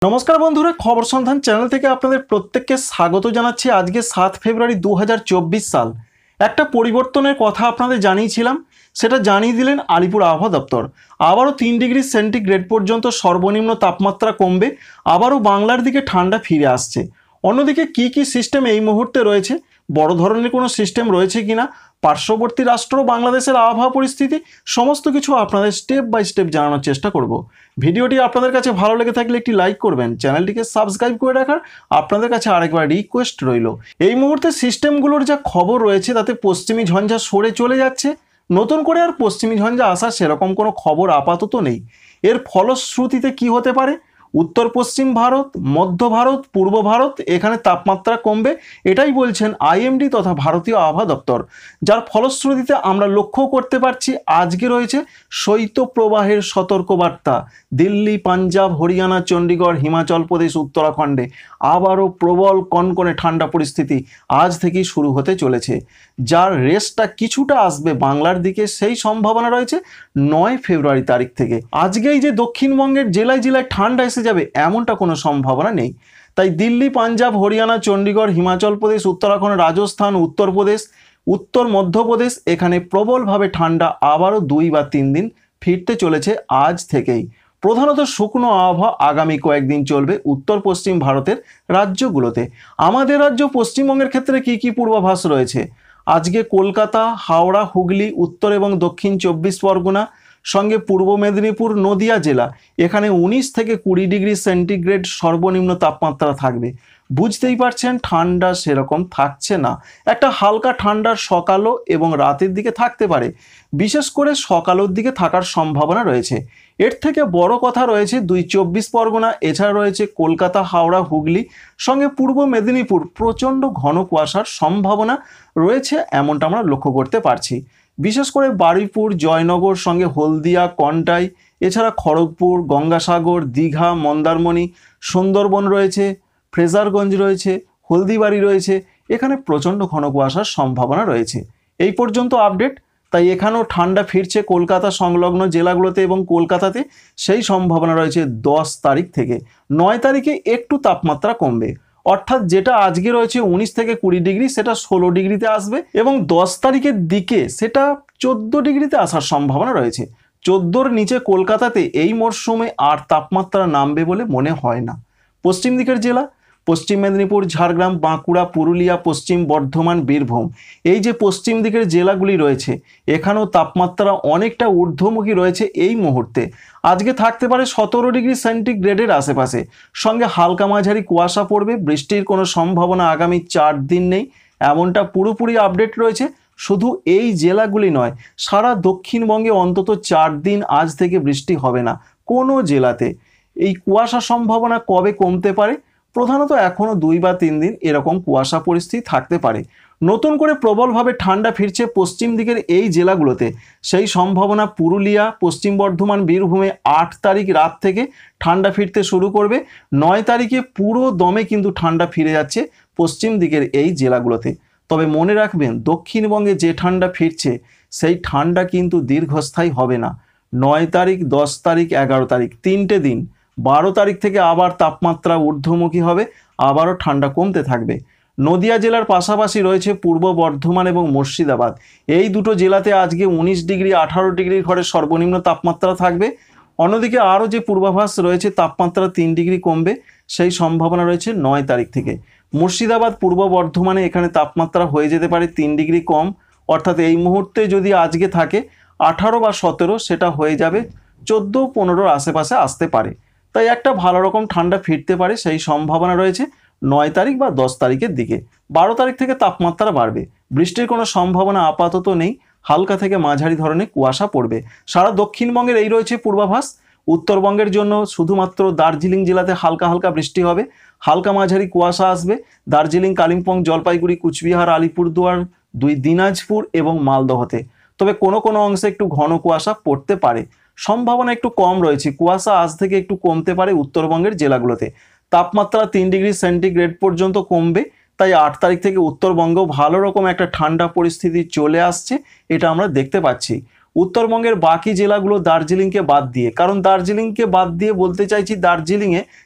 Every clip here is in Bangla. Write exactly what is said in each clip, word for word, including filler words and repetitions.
নমস্কার বন্ধুরা, খবর সন্ধান চ্যানেল থেকে আপনাদের প্রত্যেককে স্বাগত জানাচ্ছি। আজকে সাত ফেব্রুয়ারি দু হাজার চব্বিশ সাল। একটা পরিবর্তনের কথা আপনাদের জানিয়েছিলাম, সেটা জানিয়ে দিলেন আলিপুর আবহাওয়া দপ্তর। আবারও তিন ডিগ্রি সেন্টিগ্রেড পর্যন্ত সর্বনিম্ন তাপমাত্রা কমবে, আবারও বাংলার দিকে ঠান্ডা ফিরে আসছে। অন্যদিকে কি কি সিস্টেম এই মুহূর্তে রয়েছে, বড় ধরনের কোনো সিস্টেম রয়েছে কিনা, পার্শ্ববর্তী রাষ্ট্র বাংলাদেশের আবহাওয়া পরিস্থিতি, সমস্ত কিছু আপনাদের স্টেপ বাই স্টেপ জানানোর চেষ্টা করব। ভিডিওটি আপনাদের কাছে ভালো লেগে থাকলে একটি লাইক করবেন, চ্যানেলটিকে সাবস্ক্রাইব করে রাখার আপনাদের কাছে আরেকবার রিকোয়েস্ট রইল। এই মুহূর্তে সিস্টেমগুলোর যা খবর রয়েছে তাতে পশ্চিমী ঝঞ্ঝা সরে চলে যাচ্ছে, নতুন করে আর পশ্চিমী ঝঞ্ঝা আসার সেরকম কোনো খবর আপাতত নেই। এর ফলশ্রুতিতে কি হতে পারে, উত্তর পশ্চিম ভারত, মধ্য ভারত, পূর্ব ভারত এখানে তাপমাত্রা কমবে, এটাই বলছেন আইএমডি তথা ভারতীয় আবহাওয়া দপ্তর। যার ফলশ্রুতিতে আমরা লক্ষ্য করতে পারছি আজকে রয়েছে শৈত্যপ্রবাহের সতর্কবার্তা। দিল্লি, পাঞ্জাব, হরিয়ানা, চণ্ডীগড়, হিমাচল প্রদেশ, উত্তরাখণ্ডে আবারও প্রবল কনকনে ঠান্ডা পরিস্থিতি আজ থেকেই শুরু হতে চলেছে। যার রেসটা কিছুটা আসবে বাংলার দিকে, সেই সম্ভাবনা রয়েছে নয় ফেব্রুয়ারি তারিখ থেকে। আজকেই যে দক্ষিণবঙ্গের জেলায় জেলায় ঠান্ডা এসে যাবে এমনটা কোনো সম্ভাবনা নেই। তাই দিল্লি, পাঞ্জাব, হরিয়ানা, চণ্ডীগড়, হিমাচল প্রদেশ, উত্তরাখণ্ড, রাজস্থান, উত্তরপ্রদেশ, উত্তর মধ্যপ্রদেশ এখানে প্রবলভাবে ঠান্ডা আবারও দুই বা তিন দিন ফিরতে চলেছে আজ থেকেই। প্রধানত শুকনো আবহাওয়া আগামী কয়েকদিন চলবে উত্তর পশ্চিম ভারতের রাজ্যগুলোতে। আমাদের রাজ্য পশ্চিমবঙ্গের ক্ষেত্রে কি কি পূর্বাভাস রয়েছে, আজকে কলকাতা, হাওড়া, হুগলি, উত্তর এবং দক্ষিণ চব্বিশ পরগনা সঙ্গে পূর্ব মেদিনীপুর, নদিয়া জেলা এখানে উনিশ থেকে কুড়ি ডিগ্রি সেন্টিগ্রেড সর্বনিম্ন তাপমাত্রা থাকবে। বুঝতেই পারছেন ঠান্ডা সেরকম থাকছে না, একটা হালকা ঠান্ডার সকালও এবং রাতের দিকে থাকতে পারে, বিশেষ করে সকালের দিকে থাকার সম্ভাবনা রয়েছে। এর থেকে বড় কথা রয়েছে দুই চব্বিশ পরগনা, এছাড়া রয়েছে কলকাতা, হাওড়া, হুগলি সঙ্গে পূর্ব মেদিনীপুর প্রচণ্ড ঘন কুয়াশার সম্ভাবনা রয়েছে, এমনটা আমরা লক্ষ্য করতে পারছি। বিশেষ করে বারুইপুর, জয়নগর সঙ্গে হলদিয়া, কন্টাই, এছাড়া খড়গপুর, গঙ্গাসাগর, দীঘা, মন্দারমণি, সুন্দরবন রয়েছে, ফ্রেজারগঞ্জ রয়েছে, হলদিবাড়ি রয়েছে, এখানে প্রচণ্ড ঘন কুয়াশার সম্ভাবনা রয়েছে। এই পর্যন্ত আপডেট। তাই এখানেও ঠান্ডা ফিরছে কলকাতা সংলগ্ন জেলাগুলোতে এবং কলকাতাতে সেই সম্ভাবনা রয়েছে দশ তারিখ থেকে। নয় তারিখে একটু তাপমাত্রা কমবে, অর্থাৎ যেটা আজকে রয়েছে উনিশ থেকে কুড়ি ডিগ্রি সেটা ষোলো ডিগ্রিতে আসবে এবং দশ তারিখের দিকে সেটা চোদ্দ ডিগ্রিতে আসার সম্ভাবনা রয়েছে। চোদ্দোর নিচে কলকাতাতে এই মরশুমে আর তাপমাত্রা নামবে বলে মনে হয় না। পশ্চিম দিকের জেলা পশ্চিম মেদিনীপুর, ঝাড়গ্রাম, বাঁকুড়া, পুরুলিয়া, পশ্চিম বর্ধমান, বীরভূম এই যে পশ্চিম দিকের জেলাগুলি রয়েছে এখানেও তাপমাত্রা অনেকটা ঊর্ধ্বমুখী রয়েছে এই মুহূর্তে। আজকে থাকতে পারে সতেরো ডিগ্রি সেন্টিগ্রেডের আশেপাশে, সঙ্গে হালকা মাঝারি কুয়াশা পড়বে, বৃষ্টির কোনো সম্ভাবনা আগামী চার দিন নেই, এমনটা পুরোপুরি আপডেট রয়েছে। শুধু এই জেলাগুলি নয়, সারা দক্ষিণবঙ্গে অন্তত চার দিন আজ থেকে বৃষ্টি হবে না কোনো জেলাতে। এই কুয়াশা সম্ভাবনা কবে কমতে পারে, প্রধানত এখনও দুই বা তিন দিন এরকম কুয়াশা পরিস্থিতি থাকতে পারে। নতুন করে প্রবলভাবে ঠান্ডা ফিরছে পশ্চিম দিকের এই জেলাগুলোতে, সেই সম্ভাবনা পুরুলিয়া, পশ্চিম বর্ধমান, বীরভূমে আট তারিখ রাত থেকে ঠান্ডা ফিরতে শুরু করবে। নয় তারিখে পুরো দমে কিন্তু ঠান্ডা ফিরে যাচ্ছে পশ্চিম দিকের এই জেলাগুলোতে। তবে মনে রাখবেন দক্ষিণবঙ্গে যে ঠান্ডা ফিরছে সেই ঠান্ডা কিন্তু দীর্ঘস্থায়ী হবে না। নয় তারিখ, দশ তারিখ, এগারো তারিখ তিনটে দিন, বারো তারিখ থেকে আবার তাপমাত্রা ঊর্ধ্বমুখী হবে, আবারও ঠান্ডা কমতে থাকবে। নদিয়া জেলার পাশাপাশি রয়েছে পূর্ব বর্ধমান এবং মুর্শিদাবাদ, এই দুটো জেলাতে আজকে উনিশ ডিগ্রি আঠারো ডিগ্রির ঘরে সর্বনিম্ন তাপমাত্রা থাকবে। অন্যদিকে আরও যে পূর্বাভাস রয়েছে তাপমাত্রা তিন ডিগ্রি কমবে, সেই সম্ভাবনা রয়েছে নয় তারিখ থেকে। মুর্শিদাবাদ, পূর্ব বর্ধমানে এখানে তাপমাত্রা হয়ে যেতে পারে তিন ডিগ্রি কম, অর্থাৎ এই মুহূর্তে যদি আজকে থাকে আঠারো বা সতেরো, সেটা হয়ে যাবে চোদ্দো পনেরোর আশেপাশে আসতে পারে। তাই একটা ভালো রকম ঠান্ডা ফিরতে পারে, সেই সম্ভাবনা রয়েছে নয় তারিখ বা দশ তারিখের দিকে। বারো তারিখ থেকে তাপমাত্রা বাড়বে, বৃষ্টির কোনো সম্ভাবনা আপাতত নেই, হালকা থেকে মাঝারি ধরনের কুয়াশা পড়বে। সারা দক্ষিণবঙ্গের এই রয়েছে পূর্বাভাস। উত্তরবঙ্গের জন্য শুধুমাত্র দার্জিলিং জেলাতে হালকা হালকা বৃষ্টি হবে, হালকা মাঝারি কুয়াশা আসবে দার্জিলিং, কালিম্পং, জলপাইগুড়ি, কুচবিহার, আলিপুরদুয়ার, দুই দিনাজপুর এবং মালদহতে। তবে কোনো কোনো অংশে একটু ঘন কুয়াশা পড়তে পারে, সম্ভাবনা একটু কম রয়েছে, কুয়াশা আজ থেকে একটু কমতে পারে উত্তরবঙ্গের জেলাগুলোতে। তাপমাত্রা তিন ডিগ্রি সেন্টিগ্রেড পর্যন্ত কমবে, তাই আট তারিখ থেকে উত্তরবঙ্গেও ভালো রকম একটা ঠান্ডা পরিস্থিতি চলে আসছে, এটা আমরা দেখতে পাচ্ছি। উত্তরবঙ্গের বাকি জেলাগুলো দার্জিলিংকে বাদ দিয়ে, কারণ দার্জিলিংকে বাদ দিয়ে বলতে চাইছি দার্জিলিংয়ে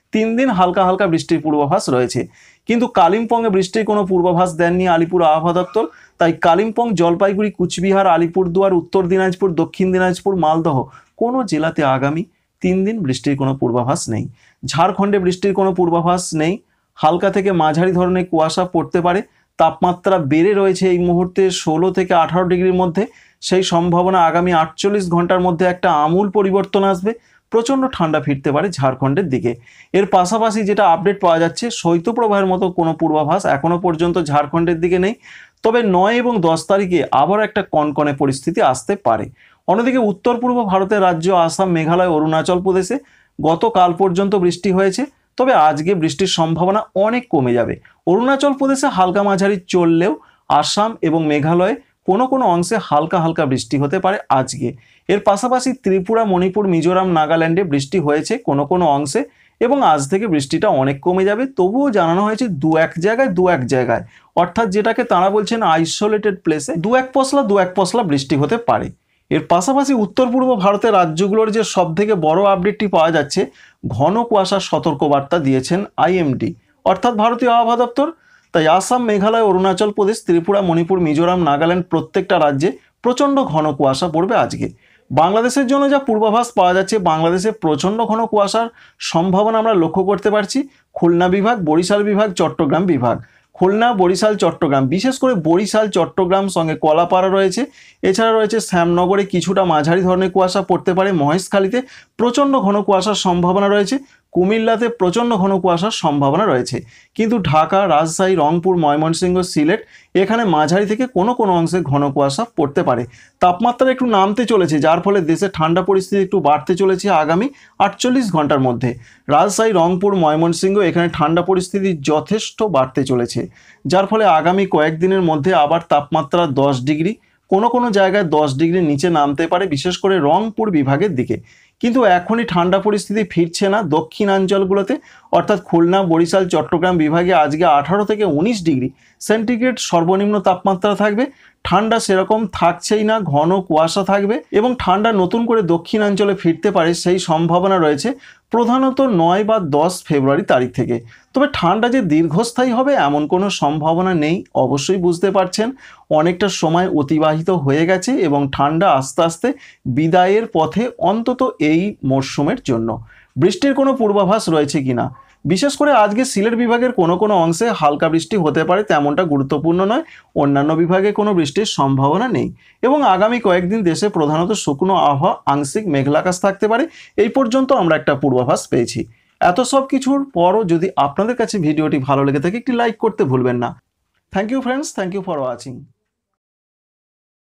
তিন দিন হালকা হালকা বৃষ্টির পূর্বাভাস রয়েছে। কিন্তু কালিম্পংয়ে বৃষ্টির কোনো পূর্বাভাস দেননি আলিপুর আবহাওয়া দপ্তর। তাই কালিম্পং, জলপাইগুড়ি, কুচবিহার, আলিপুরদুয়ার, উত্তর দিনাজপুর, দক্ষিণ দিনাজপুর, মালদহ কোনো জেলাতে আগামী তিন দিন বৃষ্টির কোনো পূর্বাভাস নেই। ঝাড়খণ্ডে বৃষ্টির কোনো পূর্বাভাস নেই। হালকা থেকে মাঝারি ধরনের কুয়াশা পড়তে পারে। তাপমাত্রা বেড়ে রয়েছে এই মুহূর্তে ষোলো থেকে আঠারো ডিগ্রির মধ্যে। সেই সম্ভাবনা আগামী আটচল্লিশ ঘন্টার মধ্যে একটা আমূল পরিবর্তন আসবে। প্রচণ্ড ঠান্ডা ফিরতে পারে ঝাড়খণ্ডের দিকে। এর পাশাপাশি যেটা আপডেট পাওয়া যাচ্ছে, শৈত্যপ্রবাহের মতো কোনো পূর্বাভাস এখনো পর্যন্ত ঝাড়খণ্ডের দিকে নেই। তবে নয় এবং দশ তারিখে আবার একটা কনকনে পরিস্থিতি আসতে পারে। অন্যদিকে উত্তর পূর্ব ভারতের রাজ্য আসাম, মেঘালয়, অরুণাচল প্রদেশে গতকাল পর্যন্ত বৃষ্টি হয়েছে। তবে আজকে বৃষ্টির সম্ভাবনা অনেক কমে যাবে। অরুণাচল প্রদেশে হালকা মাঝারি চললেও আসাম এবং মেঘালয়ে কোনো কোনো অংশে হালকা হালকা বৃষ্টি হতে পারে আজকে। এর পাশাপাশি ত্রিপুরা, মণিপুর, মিজোরাম, নাগাল্যান্ডে বৃষ্টি হয়েছে কোনো কোনো অংশে এবং আজ থেকে বৃষ্টিটা অনেক কমে যাবে। তবুও জানানো হয়েছে দু এক জায়গায় দু এক জায়গায় অর্থাৎ যেটাকে তারা বলছেন আইসোলেটেড প্লেসে দু এক পশলা দু এক পশলা বৃষ্টি হতে পারে। এর পাশাপাশি উত্তর পূর্ব ভারতের রাজ্যগুলোর যে সব থেকে বড় আপডেটটি পাওয়া যাচ্ছে, ঘন কুয়াশার সতর্কবার্তা দিয়েছেন আইএমডি অর্থাৎ ভারতীয় আবহাওয়া দপ্তর। তাই আসাম, মেঘালয়, অরুণাচল প্রদেশ, ত্রিপুরা, মণিপুর, মিজোরাম, নাগাল্যান্ড প্রত্যেকটা রাজ্যে প্রচণ্ড ঘন কুয়াশা পড়বে আজকে। বাংলাদেশের জন্য যা পূর্বাভাস পাওয়া যাচ্ছে, বাংলাদেশে প্রচণ্ড ঘন কুয়াশার সম্ভাবনা আমরা লক্ষ্য করতে পারছি। খুলনা বিভাগ, বরিশাল বিভাগ, চট্টগ্রাম বিভাগ। খুলনা, বরিশাল, চট্টগ্রাম, বিশেষ করে বরিশাল, চট্টগ্রাম সঙ্গে কলাপাড়া রয়েছে। এছাড়া রয়েছে শ্যামনগরে কিছুটা মাঝারি ধরনের কুয়াশা পড়তে পারে। মহেশখালীতে প্রচণ্ড ঘন কুয়াশার সম্ভাবনা রয়েছে। কুমিল্লাতে প্রচণ্ড ঘন কুয়াশার সম্ভাবনা রয়েছে। কিন্তু ঢাকা, রাজশাহী, রংপুর, ময়মনসিংহ, সিলেট এখানে মাঝারি থেকে কোনো কোনো অংশে ঘন কুয়াশা পড়তে পারে। তাপমাত্রা একটু নামতে চলেছে, যার ফলে দেশে ঠান্ডা পরিস্থিতি একটু বাড়তে চলেছে আগামী আটচল্লিশ ঘন্টার মধ্যে। রাজশাহী, রংপুর, ময়মনসিংহ এখানে ঠান্ডা পরিস্থিতি যথেষ্ট বাড়তে চলেছে, যার ফলে আগামী কয়েকদিনের মধ্যে আবার তাপমাত্রা দশ ডিগ্রি, কোনো কোনো জায়গায় দশ ডিগ্রির নিচে নামতে পারে, বিশেষ করে রংপুর বিভাগের দিকে। কিন্তু এখনই ঠান্ডা পরিস্থিতি ফিরছে না দক্ষিণাঞ্চলগুলোতে, অর্থাৎ খুলনা, বরিশাল, চট্টগ্রাম বিভাগে আজকে আঠারো থেকে উনিশ ডিগ্রি সেন্টিগ্রেড সর্বনিম্ন তাপমাত্রা থাকবে। ঠান্ডা সেরকম থাকছেই না, ঘন কুয়াশা থাকবে এবং ঠান্ডা নতুন করে দক্ষিণাঞ্চলে ফিরতে পারে সেই সম্ভাবনা রয়েছে প্রধানত নয় বা দশ ফেব্রুয়ারি তারিখ থেকে। তবে ঠান্ডা যে দীর্ঘস্থায়ী হবে এমন কোনো সম্ভাবনা নেই। অবশ্যই বুঝতে পারছেন অনেকটা সময় অতিবাহিত হয়ে গেছে এবং ঠান্ডা আস্তে আস্তে বিদায়ের পথে, অন্তত এই মরশুমের জন্য। বৃষ্টির কোনো পূর্বাভাস রয়েছে কিনা, বিশেষ করে আজকে সিলেট বিভাগের কোনো কোনো অংশে হালকা বৃষ্টি হতে পারে, তেমনটা গুরুত্বপূর্ণ নয়। অন্যান্য বিভাগে কোনো বৃষ্টির সম্ভাবনা নেই এবং আগামী কয়েকদিন দেশে প্রধানত শুকনো আবহাওয়া, আংশিক মেঘলা আকাশ থাকতে পারে। এই পর্যন্ত আমরা একটা পূর্বাভাস পেয়েছি। এত সব কিছুর পরও যদি আপনাদের কাছে ভিডিওটি ভালো লেগে থাকে একটি লাইক করতে ভুলবেন না। Thank you friends, thank you for watching.